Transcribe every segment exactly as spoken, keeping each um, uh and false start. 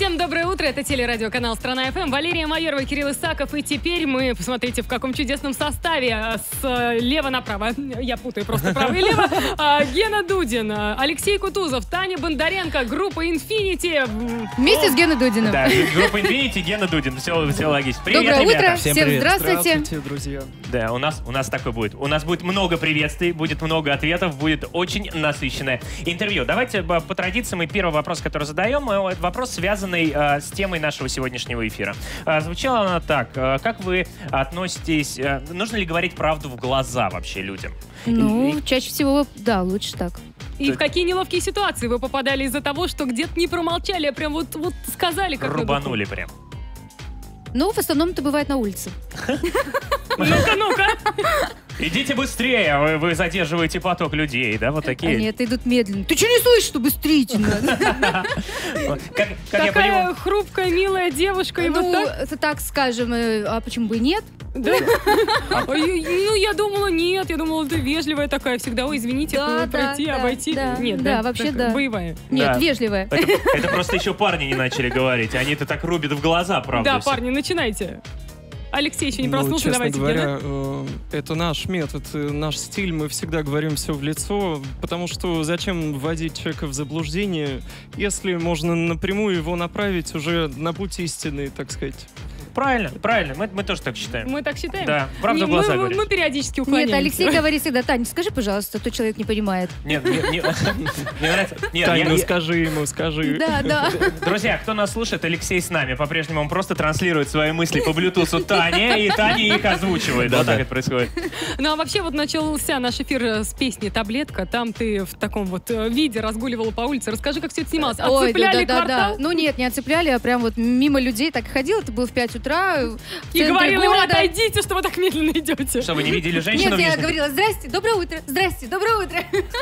Всем доброе утро, это телерадиоканал «Страна.ФМ». Валерия Майорова, Кирилл Исаков. И теперь мы, посмотрите, в каком чудесном составе. Слева направо, я путаю просто право и лево. Гена Дудин, Алексей Кутузов, Таня Бондаренко, группа «Инфинити». Вместе с Геной Дудиным. Да, группа «Инфинити», Гена Дудин. Все, все логично. Привет, доброе ребята. утро, всем, всем привет. здравствуйте. Здравствуйте, друзья. Да, у нас, у нас такой будет. У нас будет много приветствий, будет много ответов, будет очень насыщенное интервью. Давайте по традиции мы первый вопрос, который задаем, это вопрос, связанный э, с темой нашего сегодняшнего эфира. Э, звучала она так. Э, как вы относитесь... Э, нужно ли говорить правду в глаза вообще людям? Ну, И- чаще всего, да, лучше так. И в какие неловкие ситуации вы попадали из-за того, что где-то не промолчали, а прям вот, вот сказали, как на духу? Рубанули прям. Ну, в основном это бывает на улице. Ну-ка, ну-ка. Идите быстрее, вы, вы задерживаете поток людей, да, вот такие. Они это идут медленно. Ты что не слышишь, что быстрее надо? Как, как я Такая понимаю, хрупкая, милая девушка, и вот Ну, так. это так скажем, э, а почему бы и нет? Да? Ой, Ну, я думала, нет, я думала, ты вежливая такая, всегда, ой, извините, Да, э, да, пройти, да, обойти. да, Нет, да, вообще такая да. Боевая. Нет, Да. вежливая. это, это просто еще парни не начали говорить, они-то так рубят в глаза, правда. Да, всё. парни, начинайте. Алексей еще не Ну, проснулся, честно давайте, говоря, Гена. э, это наш метод, э, наш стиль. Мы всегда говорим все в лицо, потому что зачем вводить человека в заблуждение, если можно напрямую его направить уже на путь истины, так сказать. Правильно, правильно, мы, мы тоже так считаем. Мы так считаем? Да, правду Не, в глаза мы, мы, говоришь. мы периодически уклоняемся. Нет, Алексей говорит всегда: Таня, скажи, пожалуйста, то человек не понимает. Нет, не, не- мне нравится. Нет, Тань, я- ну я- скажи ему, скажи. Да, да. Друзья, кто нас слушает, Алексей с нами. По-прежнему он просто транслирует свои мысли по блютусу Тане, и Таня их озвучивает. Да, так это происходит. Ну, а вообще вот начался наш эфир с песни «Таблетка». Там ты в таком вот э, виде разгуливала по улице. Расскажи, как все это снималось. Ой, да, Отцепляли да, да, да. квартал Ну нет, не отцепляли, а прям вот мимо людей так и ходила. Это было в пять утра. в и центре говорила им: города. отойдите, что вы так медленно идете. Что, вы не видели женщину Нет, в я Нижнем? говорила: здрасте, доброе утро, здрасте, доброе утро.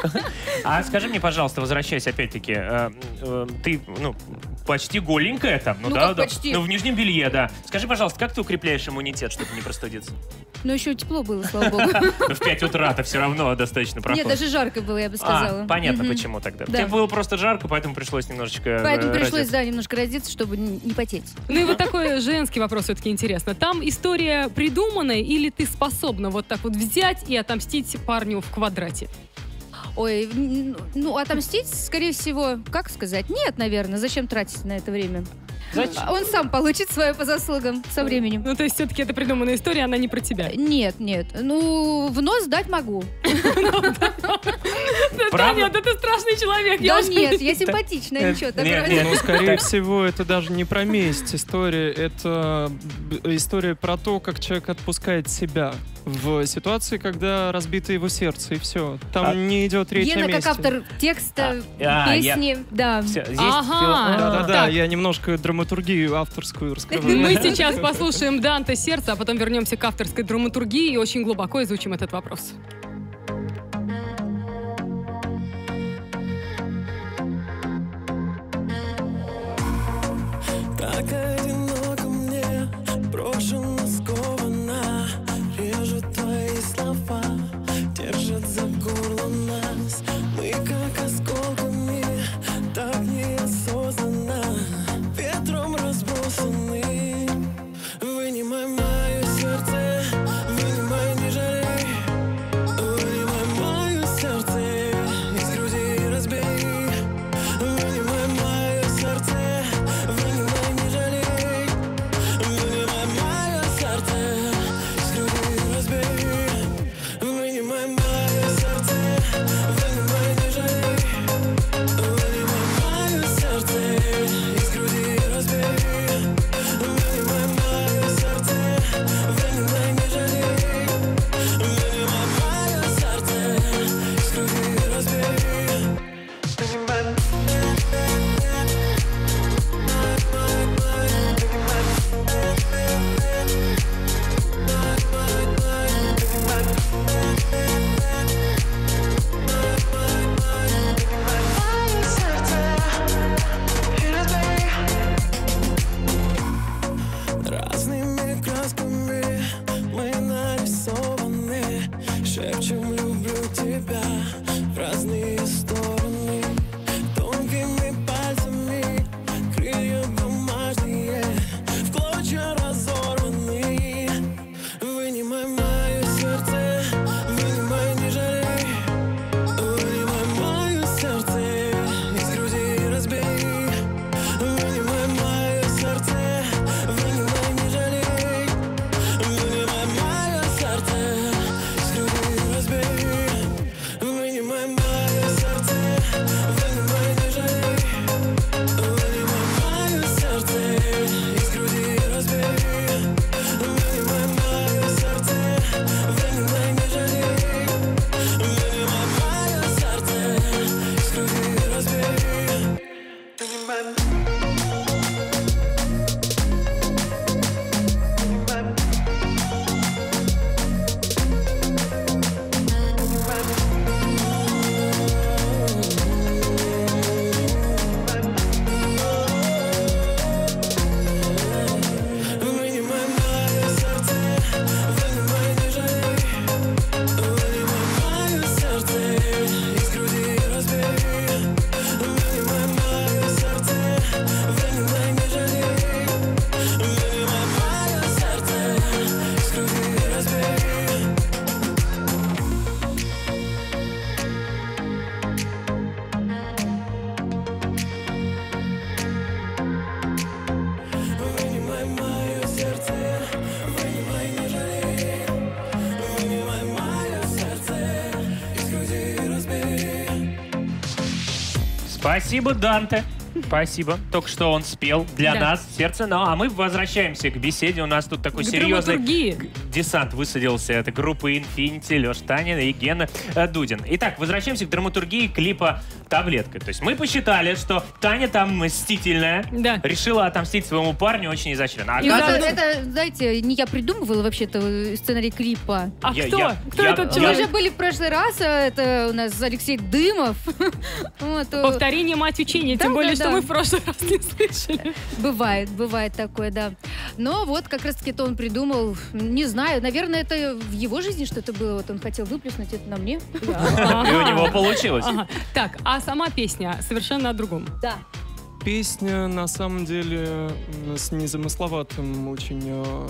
А скажи мне, пожалуйста, возвращаясь опять-таки, э, э, ты, ну, почти голенькая там, ну, Ну, да, как да. почти? Ну, в нижнем белье, да. Скажи, пожалуйста, как ты укрепляешь иммунитет, чтобы не простудиться? Ну еще тепло было, слава богу. Ну, в пять утра-то все равно достаточно Нет, проходит. даже жарко было, я бы сказала. А, понятно, Мгм. почему тогда. Да. Тебе было просто жарко, поэтому пришлось немножечко э, Поэтому пришлось, раздеться. да, немножко раздеться, чтобы не не потеть. Ну и вот такой женский вопрос все-таки интересно. Там история придуманная или ты способна вот так вот взять и отомстить парню в квадрате? Ой, м, ну, отомстить, скорее всего, как сказать? Нет, наверное, зачем тратить на это время? Зачем? Он сам получит свое по заслугам со временем. Ну, то есть все-таки это придуманная история, она не про тебя. Нет, нет. Ну, в нос дать могу. Таня, да ты страшный человек. я Да уже- нет, я симпатичная, ничего Нет, такого. нет. Ну, скорее всего, это даже не про месть история, это б- история про то, как человек отпускает себя в ситуации, когда разбито его сердце, и все. Там А- не идет речь о Гена, месте. как автор текста, А, а, я- песни, да. Всё, здесь Ага. фил- Да-да-да, Так. я немножко драматургию авторскую раскрываю. Мы сейчас послушаем Данте «Сердце», а потом вернемся к авторской драматургии и очень глубоко изучим этот вопрос. Так одиноко мне, брошена, скована. Режут твои слова, держат за горло нас. Мы как осколками, так неосознанно, ветром разбросаны. Вынимай мое сердце, вынимай, не жалей. Вынимай мое сердце из груди разбей. Вынимай мое сердце, вынимай, не жалей. Спасибо, Данте. Спасибо. Только что он спел для Да. нас сердце. Ну, а мы возвращаемся к беседе. У нас тут такой К серьезный драматургии. г- десант высадился. Это группа Infinity, Леша Танин и Гена э, Дудин. Итак, возвращаемся к драматургии клипа «Таблетка». То есть мы посчитали, что Таня там мстительная. Да. Решила отомстить своему парню очень изощренно. А И Это, как- да, это, знаете, не я придумывала вообще-то сценарий клипа. А Я- кто? я- Кто я- этот я- Мы человек? же были в прошлый раз, а это у нас Алексей Дымов. Вот, э, Повторение мать учения. Да, Тем более, да, что да. мы в прошлый раз не слышали. Бывает, бывает такое, да. Но вот как раз-таки это он придумал, не знаю, наверное, это в его жизни что-то было, вот он хотел выплеснуть это на мне. И у него получилось. Ага. Так, а сама песня совершенно о другом. Да. Песня, на самом деле, м, с незамысловатым очень э,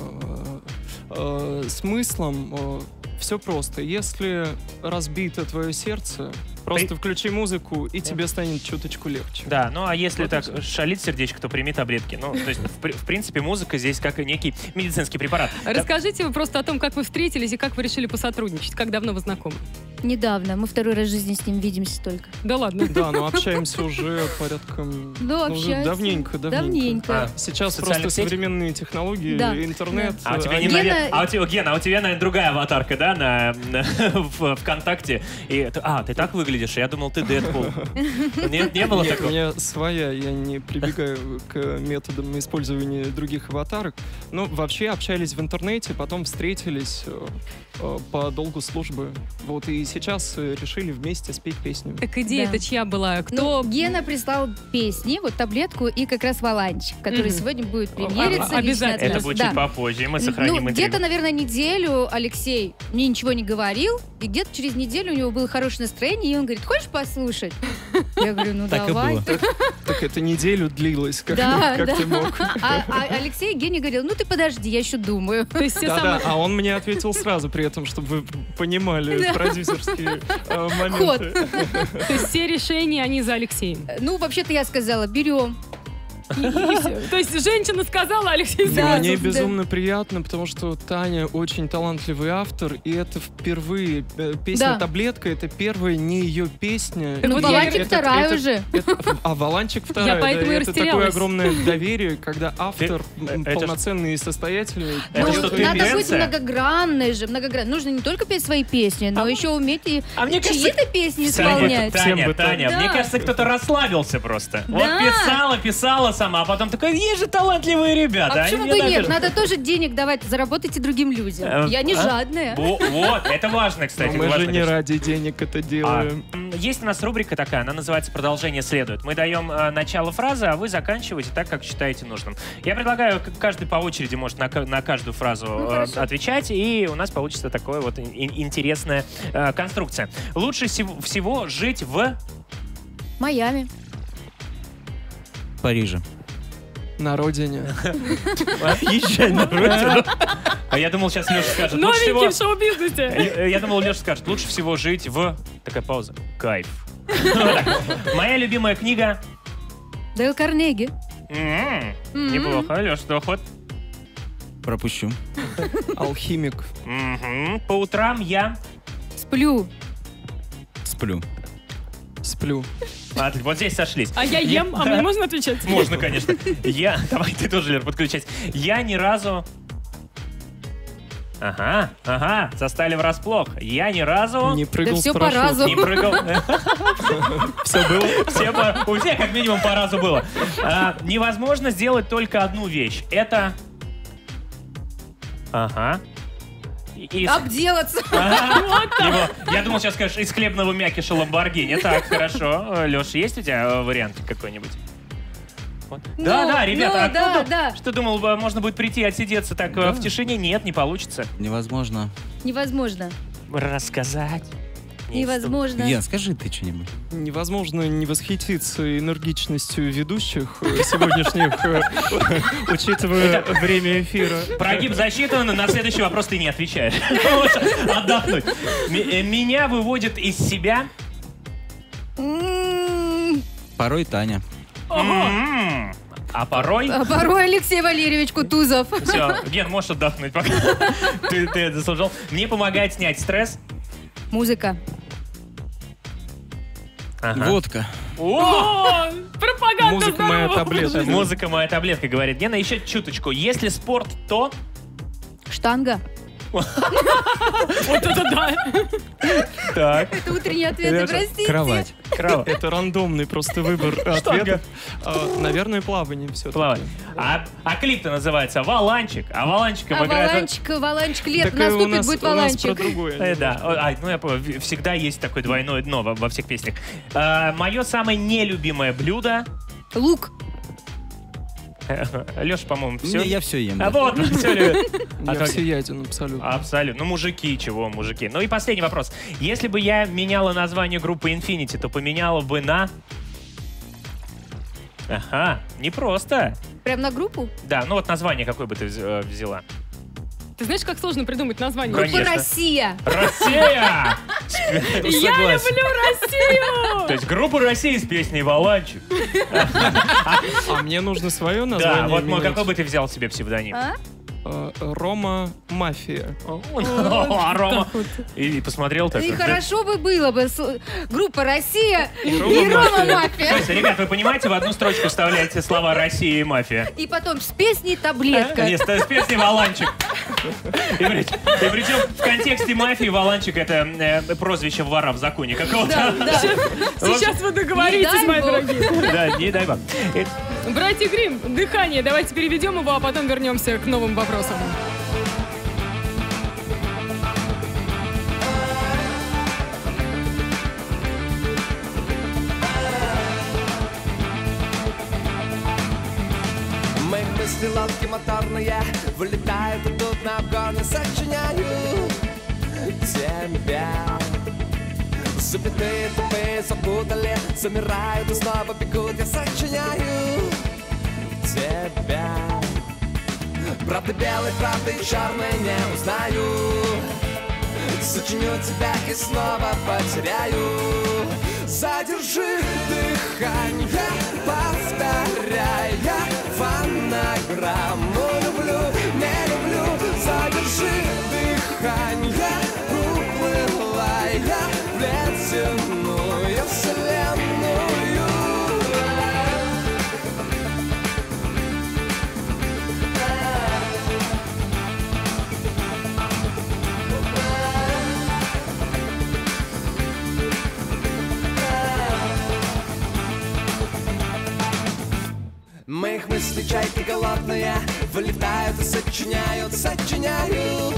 э, смыслом. Все просто. Если разбито твое сердце, просто Ты- включи музыку, и тебе станет чуточку легче. Да, ну а если Вот и так всё. шалит сердечко, то прими таблетки. Ну, то есть, в, при- в принципе, музыка здесь как и некий медицинский препарат. Расскажите вы просто о том, как вы встретились и как вы решили посотрудничать. Как давно вы знакомы? Недавно. Мы второй раз в жизни с ним видимся только. Да ладно. Да, но общаемся уже порядка... Да, ну, уже общаемся. давненько, давненько. Давненько. А, Сейчас В социальных просто сетях? современные технологии, Да. интернет. А у тебя, они- не, Гена- навер- а у тебя, Ген, а у тебя, наверное, другая аватарка, да, на, на- в ВКонтакте? И ты- а, ты так выглядишь? Я думал, ты Дэдпул. Нет, не было Нет, у такого? меня своя, я не прибегаю к методам использования других аватарок. Но вообще общались в интернете, потом встретились э, э, по долгу службы. Вот и сейчас э, решили вместе спеть песню. Так идея Да. это чья была? Кто? Ну, Гена прислал песни, вот таблетку и как раз валанчик, который Мгм. сегодня будет премьериться. А- лично обязательно. от Это нас. будет Да. чуть попозже, и мы Ну, сохраним где-то, интервью. наверное, неделю Алексей мне ничего не говорил, и где-то через неделю у него было хорошее настроение, и он говорит, хочешь послушать? Я говорю, ну Так и давай. было. Так это неделю длилось, как, Да, как да. ты мог. А, а Алексей Гене говорил, ну ты подожди, я еще думаю. То есть все Да-да, самые... а он мне ответил сразу при этом, чтобы вы понимали Да. продюсерские э, моменты. То есть все решения, они за Алексеем. Ну, вообще-то я сказала, берем. И- и всё. То есть женщина сказала, Алексей Ну, сделал. мне да. безумно приятно, потому что Таня очень талантливый автор, и это впервые э, песня Да. «Таблетка» — это первая не ее песня. Ну, Ну, вот И я- Валанчик это- вторая это- уже. это- а «Валанчик» вторая. Я поэтому да, и это такое растерялась. огромное доверие, когда автор Ты- м, это ж- полноценный и состоятельный. Это Ну, что, поет надо быть тенденция? многогранной же, многогранной. Нужно не только петь свои песни, но А- еще уметь и А мне кажется, чьи-то песни Таня, исполнять. Таня, Всем бы Таня, так. мне Да. кажется, кто-то расслабился просто. Вот Да. писала, писала сама, а потом такой, есть же талантливые ребята. А они почему мне бы и нет? напишут». Надо тоже денег давать, заработать и другим людям. Э, Я не а? жадная. Во- Вот, это важно, кстати. Но мы важно, же не конечно. ради денег это А, делаем. м, есть у нас рубрика такая, она называется «Продолжение следует». Мы даем э, начало фразы, а вы заканчиваете так, как считаете нужным. Я предлагаю, к- каждый по очереди может на, ка- на каждую фразу Ну, э, хорошо. отвечать, и у нас получится такая вот ин- интересная э, конструкция. Лучше сев- всего жить в... Майами. В Париже. На родине. Езжай на родину. А я думал, сейчас Леша скажет. Лучше всего... Новенький в шоу-бизнесе. Я, я думал, Леша скажет, лучше всего жить в... Такая пауза. Кайф. Вот так. Моя любимая книга... Дейл Карнеги. М, М. Неплохо. Леша, что ход? Пропущу. Алхимик. Мгм. По утрам я... Сплю. Сплю. Сплю. А, вот здесь сошлись. А я ем, а мне можно отвечать? Можно, конечно. Я... Давай ты тоже, Лер, подключайся. Я ни разу... Ага, ага, застали врасплох. Я ни разу Не прыгал Да с всё по парашютом. разу. не прыгал. Все было? Все по- У всех как минимум по разу было. А, невозможно сделать только одну вещь. Это... Ага. И- из- Обделаться. Ага. Его- Я думал, сейчас скажешь, из хлебного мякиша Ламборгини. Так, хорошо. Леш, есть у тебя э, вариант какой-нибудь? Вот. Да, Ну, да, ребята, ну, а да, кто ду- да. что думал, э, можно будет прийти отсидеться так э, в тишине? Нет, не получится. Невозможно. Невозможно. Рассказать. Не Невозможно. Ген, скажи ты что-нибудь. Невозможно не восхититься энергичностью ведущих э, сегодняшних, э, учитывая время эфира. стоит. Прогиб засчитан, на следующий вопрос ты не отвечаешь. Можешь отдохнуть. М- э, Меня выводит из себя... М, Порой Таня. М, А порой... а Порой Алексей Валерьевич Кутузов. Все, Ген, можешь отдохнуть пока. Ты, ты это заслужил. Мне помогает снять стресс. Музыка. Ага. Водка. О, пропаганда Музыка моя здорового таблетка. образа. Музыка моя таблетка, говорит Гена. Еще чуточку. Если спорт, то... Штанга. Вот это да. Так. Это утренние ответы, Это простите. Кровать. Кровать. Это рандомный просто выбор ответов. А, Наверное, плавание все-таки. Плавать. А, а клип-то называется «Валанчик». А «Валанчиком» А играет... валанчик, валанчик, лет Так, э, у наступит, нас- будет у нас валанчик. про другое. Э, да, О, а, ну я понял, В- всегда есть такое двойное дно во, во всех песнях. А, мое самое нелюбимое блюдо... Лук. Леша, по-моему, все... Не, я все ем. А да. вот, все любит. Я А то- всеяден абсолютно. Абсолютно. Ну, мужики, чего, мужики. Ну и последний вопрос. Если бы я меняла название группы Infinity, то поменяла бы на... Ага, непросто. Прям на группу? Да, ну вот название какое бы ты вз- э, взяла? Ты знаешь, как сложно придумать название? Конечно. Группа «Россия». Россия! Я Согласен. люблю Россию! То есть группа России с песней «Валанчик». А мне нужно свое название Да, вот мой, менять. какой бы ты взял себе псевдоним? А? А, Рома Мафия. А, Рома. И посмотрел так. И хорошо бы было бы с- группа «Россия» и Рома «Рома То Мафия». есть, ребят, вы понимаете, в одну строчку вставляете слова «Россия» и «Мафия». И потом с песней «Таблетка». Нет, с песней «Валанчик». И, при- и причем в контексте мафии «Валанчик» — это э, прозвище вора в законе какого-то. Сейчас вы договоритесь, Не дай мои бог. дорогие. Да, не дай бог. Э, Братья Гримм, дыхание. Давайте переведем его, а потом вернемся к новым вопросам. Мои мысли лодки моторные вылетают, идут на обгоны, сочиняю тебя. Запятые тупые запутали, замирают и снова бегут, я сочиняю тебя. Правда белый, правда и черный не узнаю. Сочиню тебя и снова потеряю. Задержи дыхание, повторяя фонограмму. Люблю, не люблю, задержи дыхание, уплывая в ледяную вселенную. Моих мыслей чайки голодные вылетают и сочиняют, сочиняют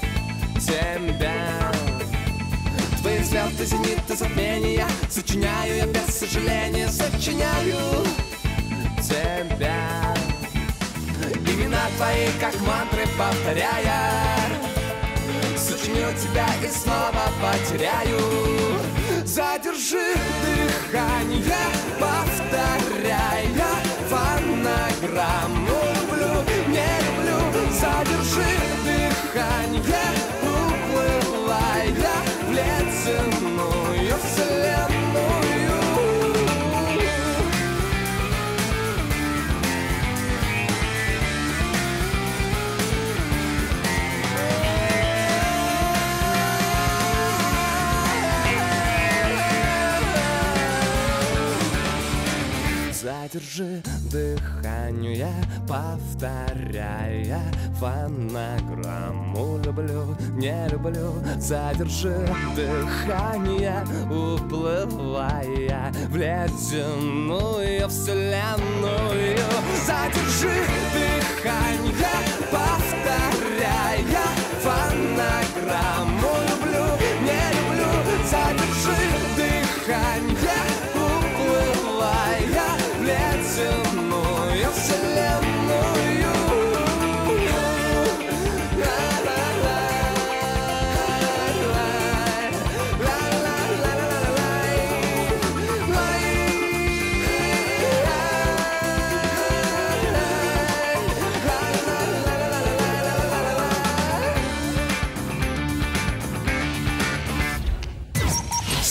тебя. Твои взлеты, зениты, затмения сочиняю я без сожаления, сочиняю тебя. Имена твои, как мантры повторяя, сочиню тебя и снова потеряю. Задержи дыхание, повторяя фонограмму. Люблю, не люблю, задержи дыхание, уплывая в ледяную вселенную. Задержи дыхание, повторяя фонограмму. Люблю, не люблю, задержи дыхание, уплывая в ледяную вселенную. Задержи дыхание, повторяя фонограмму. Люблю, не люблю, задержи дыхание, уплывая в ледяную вселенную.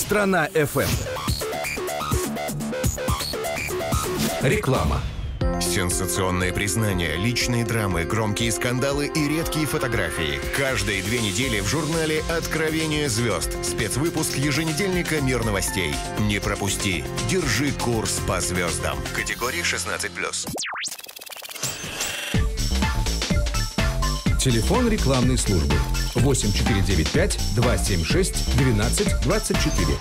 Страна эф эм. Реклама. Сенсационные признания, личные драмы, громкие скандалы и редкие фотографии. Каждые две недели в журнале «Откровение звезд». Спецвыпуск еженедельника «Мир новостей». Не пропусти. Держи курс по звездам. Категория шестнадцать плюс. Телефон рекламной службы восемь четыре девять пять два семь шесть двенадцать двадцать четыре.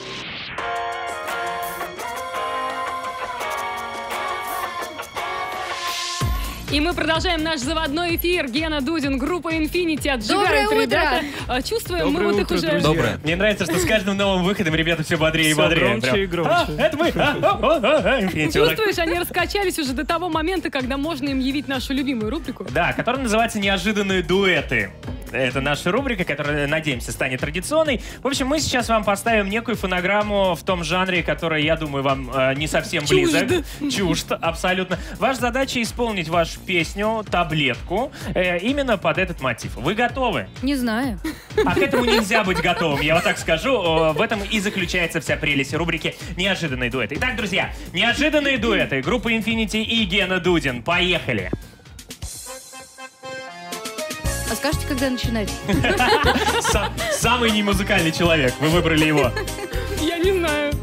И мы продолжаем наш заводной эфир. Гена Дудин, группа Infinity Доброе отжигают, утро. ребята. Чувствуем, Доброе мы вот утро, их уже... друзья. Доброе. Мне нравится, что с каждым новым выходом ребята все бодрее и Все бодрее. громче Прям. и громче. А, это мы! А, а, а, а, Infinity. Вот так. Чувствуешь, они раскачались уже до того момента, когда можно им явить нашу любимую рубрику. Да, которая называется «Неожиданные дуэты». Это наша рубрика, которая, надеемся, станет традиционной. В общем, мы сейчас вам поставим некую фонограмму в том жанре, который, я думаю, вам э, не совсем близок. Чужд, абсолютно. Ваша задача исполнить вашу песню «Таблетку» э, именно под этот мотив. Вы готовы? Не знаю. А к этому нельзя быть готовым, я вот так скажу. В этом и заключается вся прелесть рубрики «Неожиданные дуэты». Итак, друзья, неожиданные дуэты. Группа Infinity и Гена Дудин. Поехали! А скажете, когда начинать? Сам- Самый немузыкальный человек. Вы выбрали его. Я не знаю.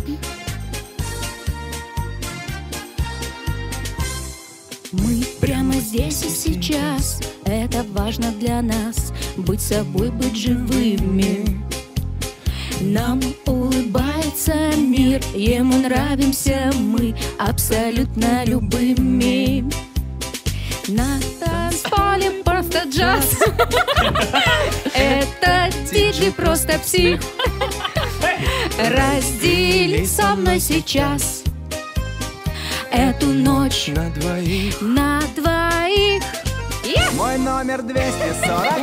Мы прямо здесь и сейчас. Это важно для нас. Быть собой, быть живыми. Нам улыбается мир, ему нравимся мы абсолютно любыми. На танцполе просто джаз. Это диджей просто псих. Раздели со мной сейчас эту ночь На двоих. на двоих. Мой номер двести сорок.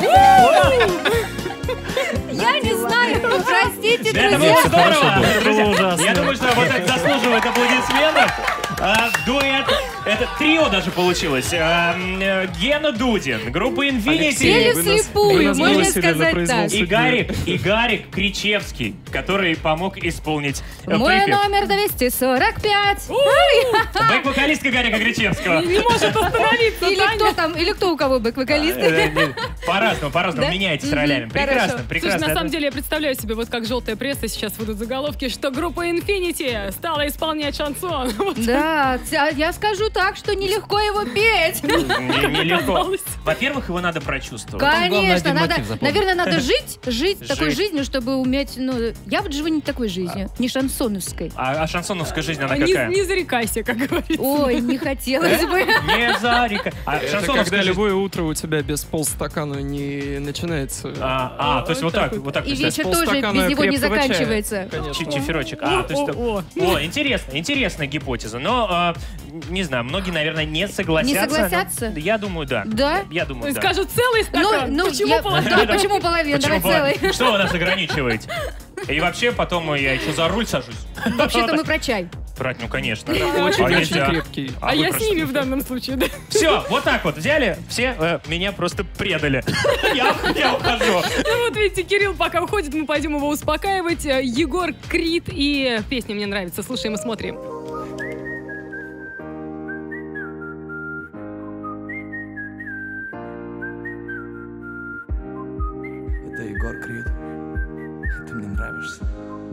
Я не знаю, простите, Это друзья. было здорово! Это Друзья, было ужасно. Я думаю, что вот это заслуживает аплодисментов. А, дуэт, это трио даже получилось. А, м, э, Гена Дудин, группа Пели Infinity. Вы нас- вслепую, вы нас можно бросили на сказать так. произвол И Гарик, и Гарик Кричевский, который помог исполнить э, Мой припев. номер двести сорок пять. Бэк-вокалистка Гарика Кричевского. Не может остановиться, Или Таня. кто там, или кто у кого бэк-вокалист? Э, э, По-разному, по-разному, Да? меняйтесь Мгм, ролями. Прекрасно, хорошо. прекрасно. Слушай, на самом Это- деле я представляю себе, вот как желтая пресса сейчас выйдут заголовки, что группа Infinity стала исполнять шансон. Вот. Да, т- я скажу так, что нелегко его петь. Не- Нелегко. оказалось. Во-первых, его надо прочувствовать. Конечно, надо, наверное, надо жить, жить Жить. такой жизнью, чтобы уметь, ну, я вот живу не такой жизнью, не шансоновской. А, а шансоновская жизнь, она Не, какая? не зарекайся, как говорится. Ой, не хотелось бы. Не зарека. А Это шансоновская когда жизнь- любое утро у тебя без полстакана не начинается. А, а, то есть вот так, вот так. И представь. вечер тоже полстакана без него не крепкого чая. заканчивается. Чи- Чиферочек. А, то есть... О, о, О, интересно, интересная гипотеза. Но, а, не знаю, многие, наверное, не согласятся. Не согласятся? но Я думаю, да. Да? Я думаю, да. Скажут целый Ну, стакан. ну, Почему я- половина? да, почему половина? Почему Давай бы- целый. Что вы нас ограничиваете? И вообще, потом я еще за руль сажусь. Вообще-то мы про чай. Брать, ну, конечно. Очень-очень крепкий. А я с ними в данном случае, да. Все, вот так вот взяли, все э, меня просто предали. Я, я ухожу. Ну вот видите, Кирилл пока уходит, мы пойдем его успокаивать. Э, Егор Крид и песня мне нравится. Слушаем и смотрим. Это Егор Крид. Ты мне нравишься.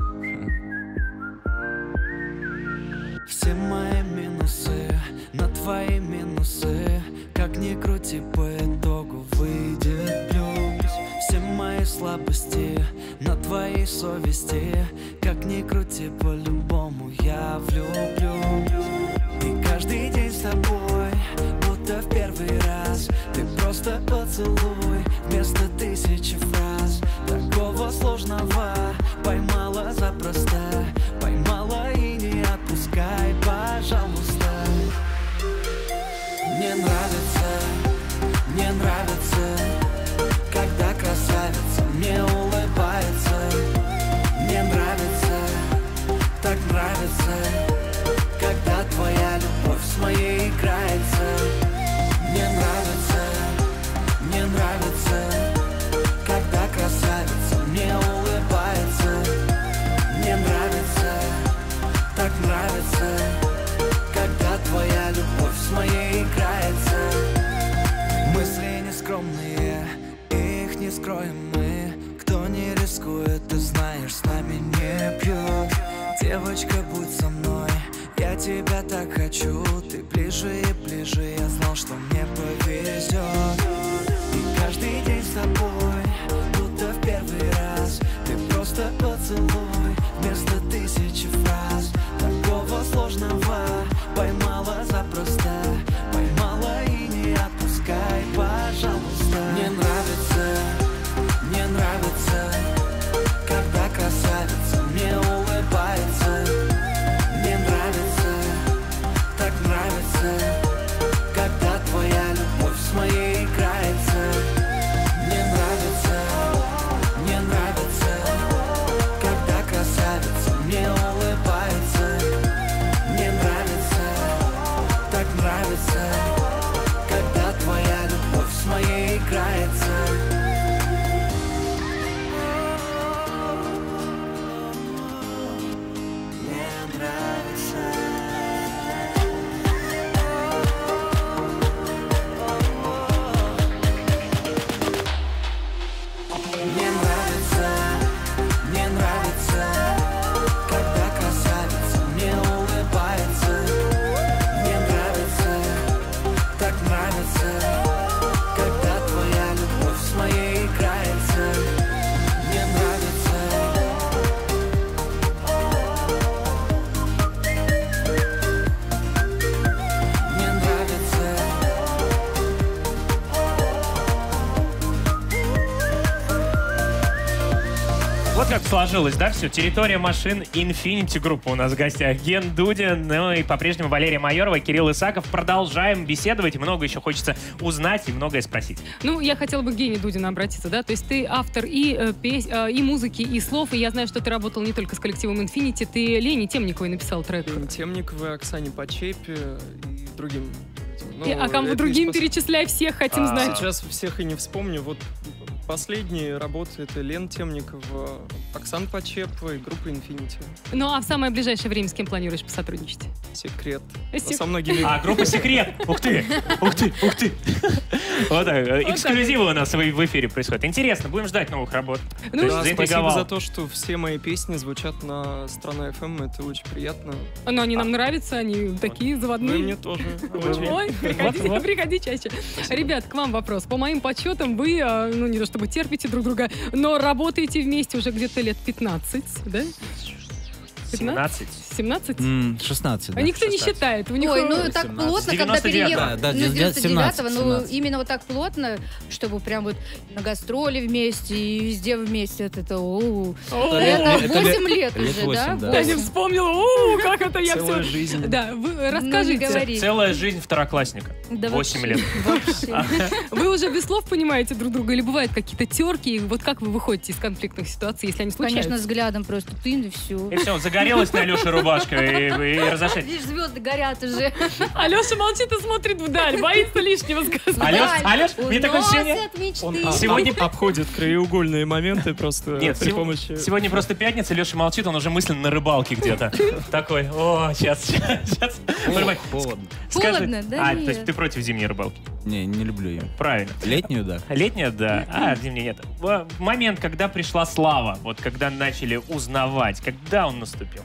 Все мои минусы на твои минусы. Как ни крути, по итогу выйдет плюс. Все мои слабости на твоей совести. Как ни крути, по-любому я влюблюсь. И каждый день с тобой, будто в первый раз. Ты просто поцелуй вместо тысячи фраз. Такого сложного поймала запросто. Поймала и не отпускай, пожалуйста. Мне нравится, мне нравится, когда красавица мне улыбается. Мне нравится, так нравится, когда твоя любовь с моей играется. Мне нравится, мне нравится, когда красавица мне улыбается. Мне нравится, так нравится, когда твоя любовь с тебя так хочу, ты ближе и ближе. Я знал, что мне повезет. И каждый день с тобой, будто в первый раз. Ты просто поцелуй вместо тысячи фраз. Такого сложного поймала запросто. Поймала и не отпускай, пожалуйста. Мне нравится, мне нравится, когда красавица мне улыбается. Мне нравится, так нравится, когда твоя любовь с моей играется. Мне нравится, мне нравится, когда красавица мне улыбается. Мне нравится, так нравится, когда твоя любовь с моей играется. Как сложилось, да, все? Территория машин Infinity группа у нас в гостях. Ген Дудин, ну и по-прежнему Валерия Майорова, Кирилл Исаков. Продолжаем беседовать. Много еще хочется узнать и многое спросить. Ну, я хотела бы к Гене Дудину обратиться, да? То есть ты автор и, э, пес... э, и музыки, и слов, и я знаю, что ты работал не только с коллективом Infinity, ты Лене Темниковой написал трек. Лене Темниковой, Оксане Почепе и другим. Ну, и, а кому другим способ... перечисляй, всех хотим а, знать. Сейчас всех и не вспомню. Вот последние работы — это Лена Темникова, Оксана Почепова и группа Infinity. Ну, а в самое ближайшее время с кем планируешь посотрудничать? Секрет. Сек... Со многими... А, группа Секрет! Ух ты! Ух ты! Ух ты! Вот так. Эксклюзивы у нас в эфире происходят. Интересно, будем ждать новых работ. Ну, да, спасибо за то, что все мои песни звучат на Страна эф эм. Это очень приятно. Но они нам нравятся, они такие заводные. Вы мне тоже. Ой, приходи, приходи чаще. Ребят, к вам вопрос. По моим подсчетам, вы, ну, не то чтобы терпите друг друга, но работаете вместе уже где-то лет пятнадцать, да? семнадцать. семнадцать? Mm, шестнадцать, да. А никто шестнадцать. не считает. У них Ой, ну так плотно, когда переехал. Да, да, ну, с девяносто девятого, ну семнадцать. именно вот так плотно, чтобы прям вот на гастроли вместе и везде вместе. Вот это, о, это восемь лет уже, да? Я не вспомнила, о, как это я все... Целая жизнь. Да, вы расскажите. Целая жизнь второклассника. восемь лет. Вы уже без слов понимаете друг друга или бывают какие-то терки? Вот как вы выходите из конфликтных ситуаций, если они случаются? Конечно, взглядом просто ты и все. И все, загорелась на Алёше рубашка и, и разошлись. Видишь, звезды горят уже. Алёша молчит и смотрит вдаль, боится лишнего сказать. Алёш, Алёш, мне такое ощущение... Он сегодня обходит краеугольные моменты просто Нет, при сего... помощи... сегодня просто пятница, Лёша молчит, он уже мысленно на рыбалке где-то. Такой, о, сейчас, сейчас. Холодно. Холодно, да? А, то есть ты против зимней рыбалки? Не, не люблю ее. Правильно. Летнюю, да. Летняя, да. А, зимней нет. В момент, когда пришла слава, вот когда начали узнавать, когда он наступил?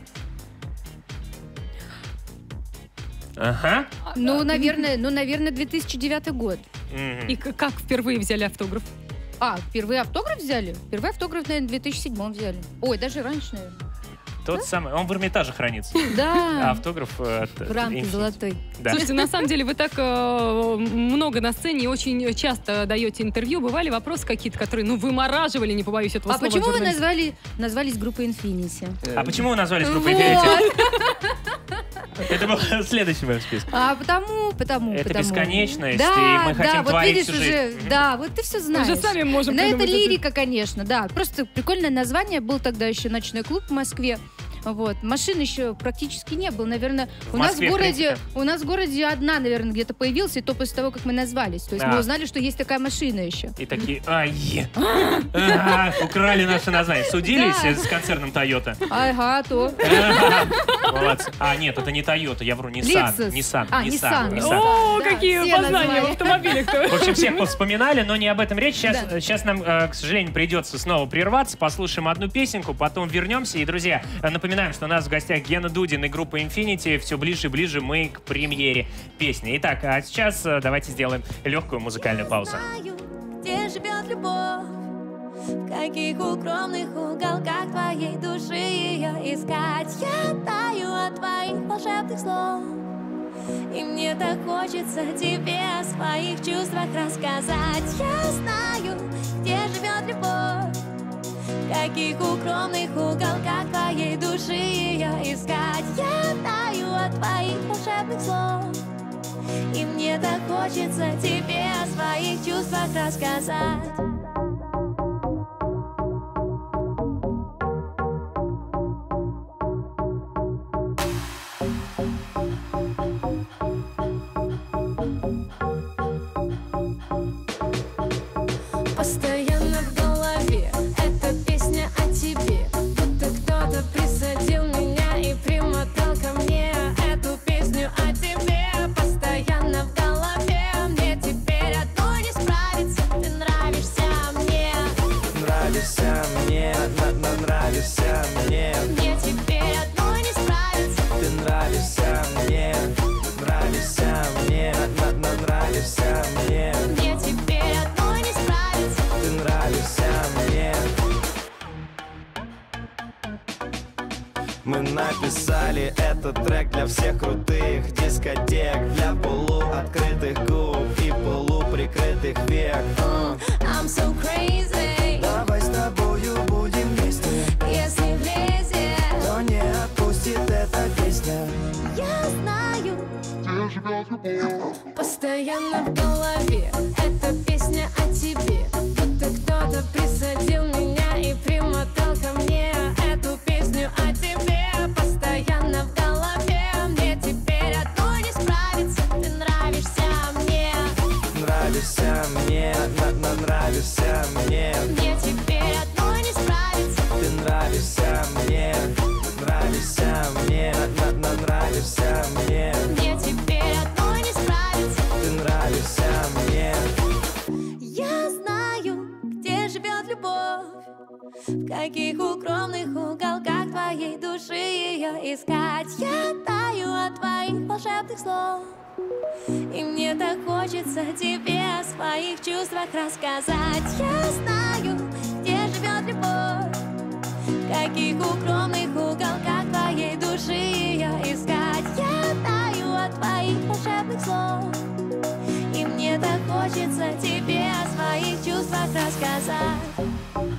Ага. Ну, наверное, ну, наверное, две тысячи девятый год. И как впервые взяли автограф? А, впервые автограф взяли? Впервые автограф, наверное, в две тысячи седьмом взяли. Ой, даже раньше, наверное. Тот самый. Он в Эрмитаже хранится. Да. А автограф от в рамке Infinity. золотой. Да. Слушайте, на самом деле вы так э, много на сцене и очень часто даете интервью. Бывали вопросы какие-то, которые, ну, вымораживали, не побоюсь этого а слова. А почему вы журналист. назвали, назвались группой Infinity? А почему вы назвались группой вот. Infinity? Это был следующий в моем списке. А потому, потому, Это потому. бесконечность, да, и мы да, хотим вот творить видишь всю уже, жизнь. да, вот ты все знаешь. Уже сами можем Но это придумать лирика, конечно, да. Просто прикольное название. Был тогда еще ночной клуб в Москве. Вот. Машин еще практически не было. Наверное, В у нас Москве, в городе, в принципе. у нас в городе одна, наверное, где-то появилась, и то после того, как мы назвались. То есть А. мы узнали, что есть такая машина еще. И такие, ай, а, украли наше название. Судились Да. с концерном Toyota? Ага, то. Молодцы. А, нет, это не Toyota, я вру, Nissan. Lexus. Nissan, А, Nissan, Nissan. Nissan. О, Да, какие все познания назвали. в автомобилях-то. В общем, всех повспоминали, но не об этом речь. Сейчас, Да. сейчас нам, э, к сожалению, придется снова прерваться, послушаем одну песенку, потом вернемся. И, друзья, напоминаю, Напоминаем, что у нас в гостях Гена Дудин и группа Infinity. Все ближе и ближе мы к премьере песни. Итак, а сейчас давайте сделаем легкую музыкальную паузу. Где живет любовь? В каких укромных уголках твоей души ее искать? Я таю от твоих волшебных слов, и мне так хочется тебе о своих чувствах рассказать. Я знаю, где живет любовь, в каких укромных уголках твоей души ее искать. Я таю от твоих волшебных слов, и мне так хочется тебе о своих чувствах рассказать. Постоянно в голове эта песня о тебе, будто кто-то присадил меня и примотал ко мне эту песню о тебе. Постоянно в голове, мне теперь одной не справиться. Ты нравишься мне, Нравишься мне, на- на- нравишься мне. мне теперь одной не справиться. Ты нравишься мне, нравишься мне, на- на- нравишься мне. Мне теперь одной не справиться. Ты нравишься мне. Мы написали этот трек для всех крутых дискотек, для полуоткрытых губ и полуприкрытых век. Uh. I'm so crazy. Давай с тобою будем вместе, Если влезет, но не отпустит эта песня. я знаю. Постоянно в голове эта песня о тебе, будто кто-то присадил меня и примотал ко мне эту песню о тебе. Постоянно в голове, мне теперь одной не справиться. Ты нравишься мне, Нравишься мне, на- на- нравишься мне. мне теперь одной не справиться. Ты нравишься мне, нравишься мне, на- на- нравишься мне. Мне теперь одной не справиться. Ты нравишься мне. Я знаю, где живет любовь, в каких укромных уголках твоей души ее искать. Я таю от твоих волшебных слов, и мне так хочется тебе о своих чувствах рассказать. Я знаю, где живет любовь, в каких укромных уголках твоей души ее искать. Я таю от твоих волшебных слов, и мне так хочется тебе о своих чувствах рассказать.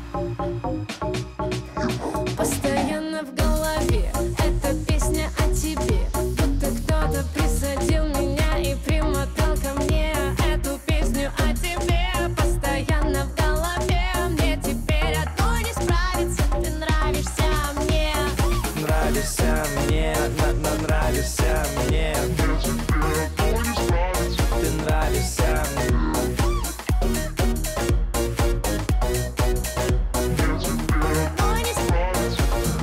Постоянно в голове эта песня о тебе, будто кто-то присадил меня и примотал ко мне эту песню о тебе. Постоянно в голове, мне теперь одной не справиться. Ты нравишься мне, Нравишься мне, на- на- нравишься мне. Ты нравишься мне. одной не справиться.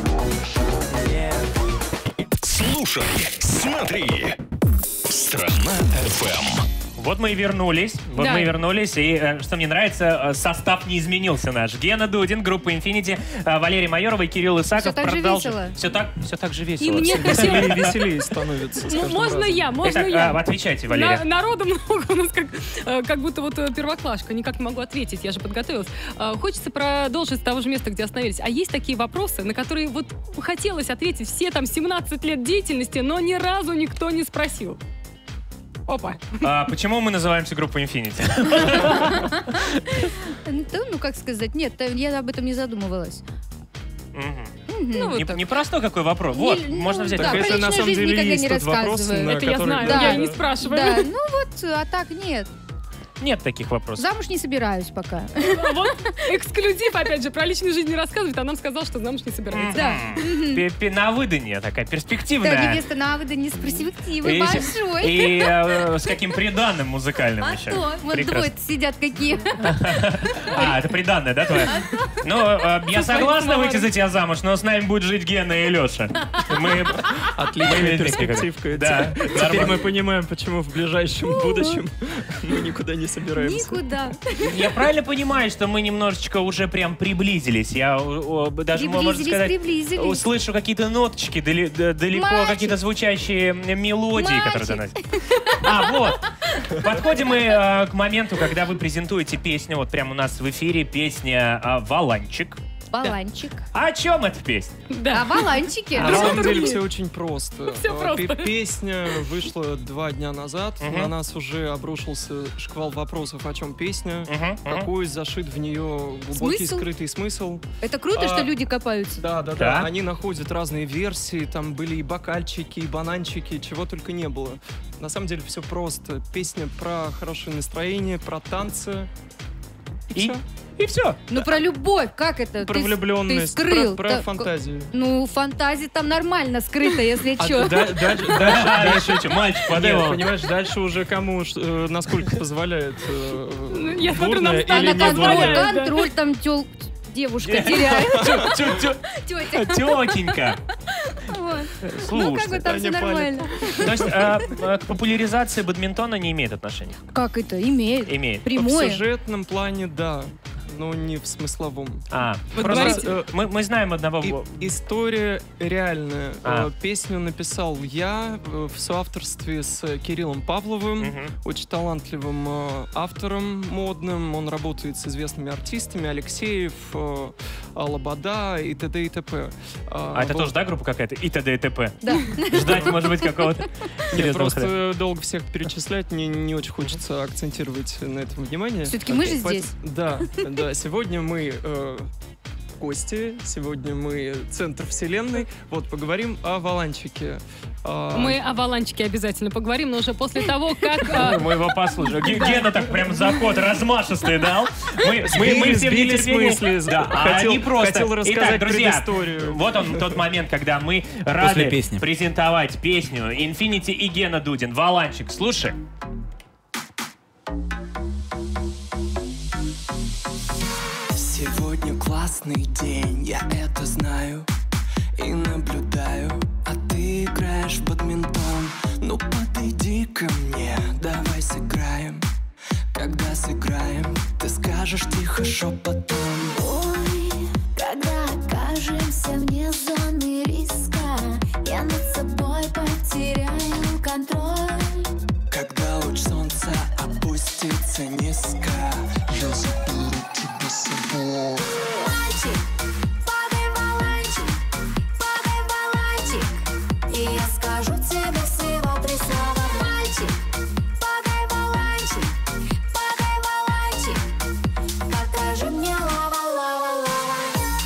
Слушай, смотри. Страна эф эм. Вот мы и вернулись. Вот Да. мы и вернулись. И э, что мне нравится, э, состав не изменился наш. Гена Дудин, группа Infinity, э, Валерий Майоров и Кирилл Исаков. Всё так же весело. Все так, все так же И весело. мне Веселее и хотелось... веселее становится. с М- каждым Можно разом. я, можно Итак, я. а, отвечайте, На- Валерия. народу много у нас, как, э, как будто вот э, первоклашка. Никак не могу ответить, я же подготовилась. Э, Хочется продолжить с того же места, где остановились. А есть такие вопросы, на которые вот хотелось ответить все там семнадцать лет деятельности, но ни разу никто не спросил. Опа. А, почему мы называемся группой Infinity? Ну, да, ну, как сказать, нет, та- я об этом не задумывалась. Мгм. Ну, вот Не- так. Непростой какой вопрос. Вот, Не- ну, можно взять. да, Так про это на личную самом жизнь деле никогда есть не тот вопрос, рассказываю. на Это я который- знаю, Да. я и не спрашиваю. Да, ну вот, а так нет. Нет таких вопросов. Замуж не собираюсь пока. Вот эксклюзив, опять же, про личную жизнь не рассказывает, а нам сказал, что замуж не собирается. Да. Пе- пе- На выданье такая Да, перспективная. невеста на выданье с перспективой И- большой. И э, с каким приданным музыкальным А еще. то, вот Прекрасно. двое сидят какие. А, это приданное, да, твое? Ну, э, я согласна выйти за тебя замуж, но с нами будет жить Гена и Леша. Мы... Отличная Мы- перспективка. Да, Теперь нормально. мы понимаем, почему в ближайшем будущем мы никуда не не собираемся. Никуда. Я правильно понимаю, что мы немножечко уже прям приблизились? Я о, даже, можно Приблизились, сказать, приблизились. услышу какие-то ноточки, дали- д- далеко Мальчик. какие-то звучащие мелодии, Мальчик. которые доносят. А, вот. Подходим мы э, к моменту, когда вы презентуете песню. Вот прямо у нас в эфире песня э, «Валанчик». Баланчик. А о чем эта песня? Да. А баланчики? На самом деле все очень просто. Всё А, просто. пе- Песня вышла два дня назад. Мгм. На нас уже обрушился шквал вопросов, о чем песня. Мгм, мгм. Какой зашит в нее глубокий Смысл? скрытый смысл. Это круто, А, что люди копаются. Да, да, Да? да. Они находят разные версии. Там были и бокальчики, и бананчики, чего только не было. На самом деле все просто. Песня про хорошее настроение, про танцы. И, И, всё. и все. Ну про любовь, как это? Про Ты с- влюбленность, Ты скрыл. про, про Так, фантазию. Ну, фантазия там нормально скрыта, если А что. да- дальше, дальше, Дальше что, мальчик, подай Нет, его. понимаешь, дальше уже кому, ш- э, насколько позволяет э, Ну, я смотрю, нам бурная Таня или Она не контроль, бурная. позволяет, да. контроль там тел... девушка теряет. Тё- Тетя. тё- Тетенька. Вот. Ну, как бы Слушайте. там все Таня нормально. То есть а, а, к популяризации бадминтона не имеет отношения? Как это? Имеет. Имеет. В Прямое. сюжетном плане, да, но не в смысловом. А, Вот просто говорите. э, мы, мы знаем одного... И- история реальная. А. Э, Песню написал я э, в соавторстве с Кириллом Павловым, Мгм. очень талантливым э, автором модным. Он работает с известными артистами: Алексеев, э, Лобода и т.д. и т.п. А это вот. тоже, да, группа какая-то? И т.д. и т.п. Да. Ждать, может быть, какого-то... Нет, интересного хода. просто долго всех перечислять, мне не очень хочется акцентировать на этом внимание. Все-таки мы же Поэт- здесь. Да, да. Сегодня мы э, гости, сегодня мы центр вселенной. Вот, поговорим о Валанчике. А, Мы о Валанчике обязательно поговорим, но уже после того, как... а, Мы его послушаем. Ге- Гена так прям заход размашистый дал. Мы, мы, мы все в Сбили с нетерпении. мысли. Да, а Хотел- они просто... хотел рассказать Итак, друзья, предысторию. вот он тот момент, когда мы рады песни. презентовать песню Infinity и Гена Дудин. Валанчик, слушай. Сегодня классный день, я это знаю и наблюдаю. А ты играешь в бадминтон, ну подойди ко мне, давай сыграем. Когда сыграем, ты скажешь тихо шепотом. Ой, когда окажемся вне зоны риска, я над собой потеряю контроль. Когда луч солнца опустится низко, я заберу тебя с собой. Мальчик, падай, валанчик, падай, валанчик, и я скажу тебе всего три слова. Мальчик, падай, валанчик, падай, валанчик, покажи мне лава, лава, лава.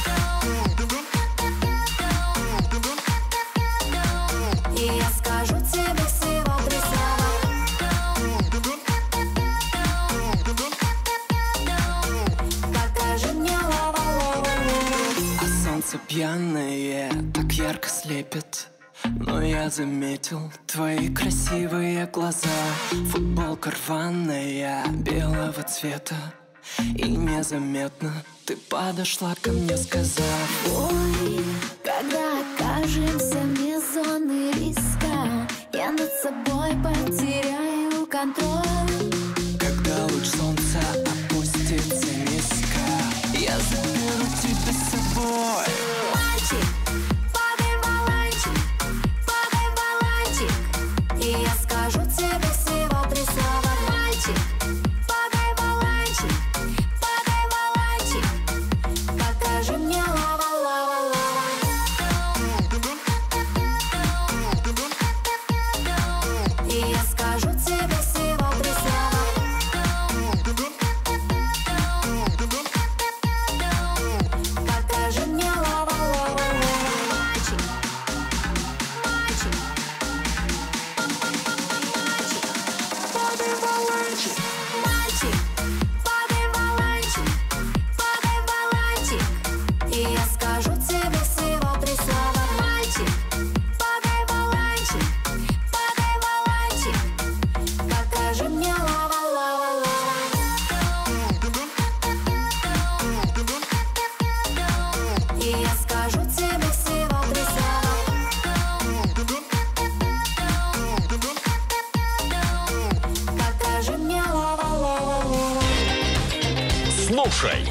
И я скажу тебе всего три слова. Покажи мне лава, лава, лава. А солнце пьяное так ярко слепит. Но я заметил твои красивые глаза. Футболка рваная, белого цвета. И незаметно ты подошла ко мне, сказав: Ой, когда окажемся вне зоны риска, я над собой потеряю контроль. когда луч солнца опустится низко, я заберу тебя с собой. Мальчик, падай, валанчик, падай, валанчик, и я скажу тебе всего три слова. Мальчик, падай, валанчик, падай, валанчик, покажи мне лава, лава, лава. И я скажу тебе всего три слова. Покажи мне лава, Слушай.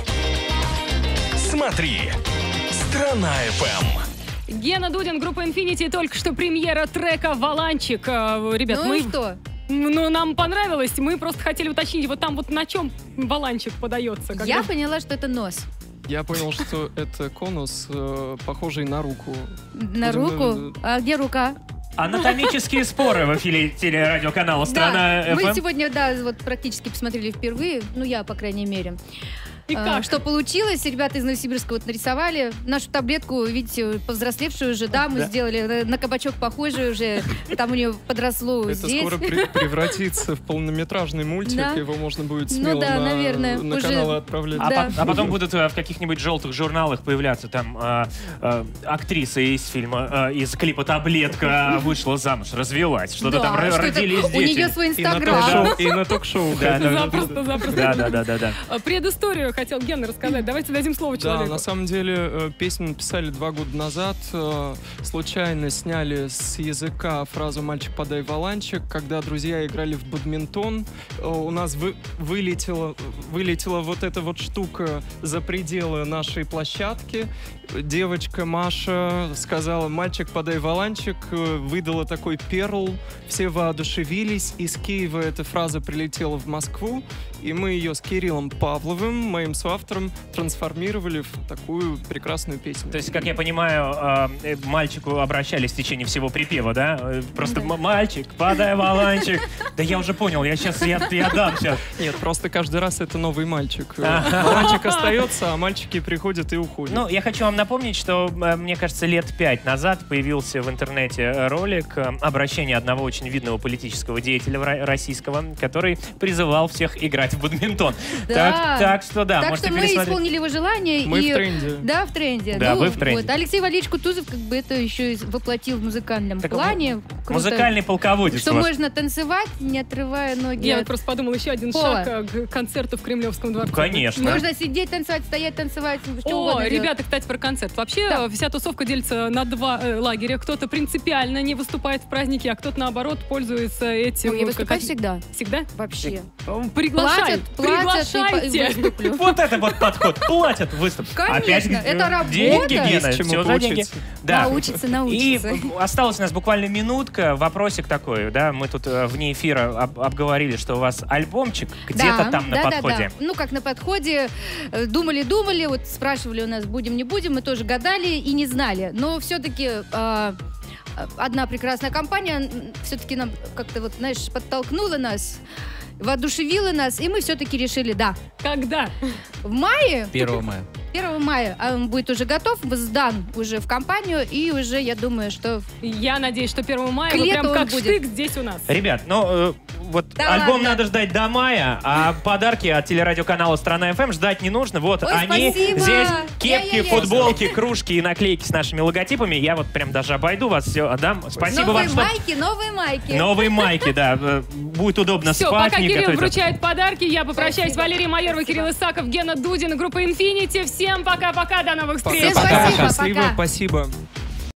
Смотри. Страна эф эм. Гена Дудин, группа Infinity, только что премьера трека «Воланчик». А, Ребят, Ну мы... и что? Ну, нам понравилось. Мы просто хотели уточнить, вот там вот на чем воланчик подается. Когда... Я поняла, что это нос. Я понял, что это конус, э, похожий на руку. На Видимо, руку? А где рука? Анатомические споры в эфире телерадиоканала «Страна Да, эф эм». мы сегодня, да, вот практически посмотрели впервые, ну я, по крайней мере. И А, как? Что получилось? Ребята из Новосибирска вот нарисовали нашу таблетку, видите, повзрослевшую уже, да, мы Да. сделали на, на кабачок похожую уже, там у нее подросло Это здесь. скоро при- превратится в полнометражный мультик, Да. его можно будет Ну смело да, на, наверное, на уже- каналы отправлять. А, Да. по- а потом будут э, в каких-нибудь желтых журналах появляться там э, э, актриса из фильма, э, из клипа «Таблетка» вышла замуж, развелась, что-то Да, там р- что-то- родились у дети. нее свой И на инстаграм. ток-шоу, и на ток-шоу. Да, да, Запросто, запросто. Да, да, да, да, да. А, Предысторию хотел Гена рассказать. Давайте дадим слово Да, человеку. на самом деле э, песню написали два года назад. э, Случайно сняли с языка фразу «Мальчик, подай воланчик». Когда друзья играли в бадминтон, э, у нас вы- вылетела, вылетела вот эта вот штука за пределы нашей площадки. Девочка Маша сказала «Мальчик, подай воланчик», э, выдала такой перл. Все воодушевились. Из Киева эта фраза прилетела в Москву. И мы ее с Кириллом Павловым, моим соавтором, трансформировали в такую прекрасную песню. То есть, как я понимаю, э, к мальчику обращались в течение всего припева, да? Э, Просто Да. м- мальчик, подай воланчик. Да я уже понял, я сейчас, я, я дам сейчас. Нет, просто каждый раз это новый мальчик. Воланчик остается, а мальчики приходят и уходят. Ну, я хочу вам напомнить, что, э, мне кажется, лет пять назад появился в интернете э, ролик э, обращения одного очень видного политического деятеля в ра- российского, который призывал всех играть в бадминтон. Да. Так, так что да, Так можете что мы пересмотреть. исполнили его желание. Мы и... в тренде. Да, в тренде. Да, Ну, вы в тренде. Вот. Алексей Валерьевич Кутузов как бы это еще и воплотил в музыкальном Так, плане. Круто. Музыкальный полководец Что у вас. можно танцевать, не отрывая ноги. Я от вот просто подумала, еще один пола. шаг э, к концерту в Кремлевском дворце. Конечно. Можно сидеть, танцевать, стоять, танцевать, что О, угодно делать. ребята, кстати, про концерт. Вообще, Да. вся тусовка делится на два э, лагеря. Кто-то принципиально не выступает в празднике, а кто-то, наоборот, пользуется этим. Ой, я выступаю как- всегда. Всегда? Вообще. Приглашай, Платят, платят, и, по- и приглашайте. выступлю. Вот это вот подход. Платят, выступ. Конечно, Опять это э, работа. деньги, Гена, Есть чему всё за деньги. поучиться. Да. Научиться, И научиться. осталась у нас буквально минутка. Вопросик такой, да, мы тут э, вне эфира об- обговорили, что у вас альбомчик где-то Да, там на да, да, подходе. да. Ну, как на подходе. Э, Думали-думали, вот спрашивали у нас, будем, не будем. Мы тоже гадали и не знали. Но все-таки одна прекрасная компания все-таки нам как-то, вот, знаешь, подтолкнула нас, воодушевила нас, и мы все-таки решили, да. Когда? В мае, первого мая. первого мая, а он будет уже готов, сдан уже в компанию, и уже, я думаю, что... Я надеюсь, что первого мая К вы лету прям он как будет. штык здесь у нас. Ребят, ну э, вот Да альбом ладно. надо ждать до мая, а подарки от телерадиоканала «Страна эф эм» ждать не нужно. Вот Ой, они спасибо! здесь. Кепки, Я-я-я. футболки, кружки и наклейки с нашими логотипами. Я вот прям даже обойду вас, все отдам. Спасибо новые вам, что... майки, новые майки. Новые майки, да. э, Будет удобно Все, спать, пока не Кирилл готовить. вручает подарки, я попрощаюсь. Спасибо. Валерия Майорова, Спасибо. Кирилл Исаков, Гена Дудин, группа Infinity. Всем пока-пока, до новых встреч. Всем спасибо, Счастливо, пока. спасибо.